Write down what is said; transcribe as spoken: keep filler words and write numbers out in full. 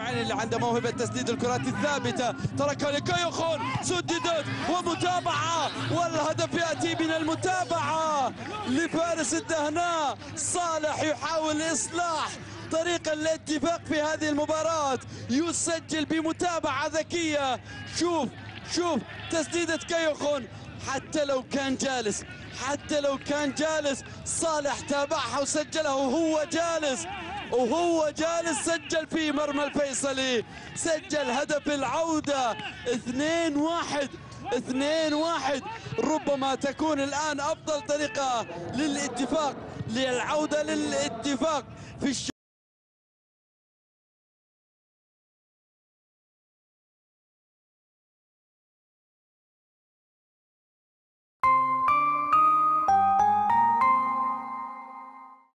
يعني اللي عنده موهبة تسديد الكرات الثابتة، تركها لكايوخون، سددت ومتابعة، والهدف يأتي من المتابعة لفارس الدهناء. صالح يحاول إصلاح طريق الاتفاق في هذه المباراة، يسجل بمتابعة ذكية. شوف شوف تسديدة كايوخون، حتى لو كان جالس حتى لو كان جالس صالح تابعها وسجلها وهو جالس وهو جالس سجل في مرمى الفيصلي، سجل هدف العودة. اثنين واحد اثنين واحد. ربما تكون الآن أفضل طريقة للاتفاق، للعودة للاتفاق في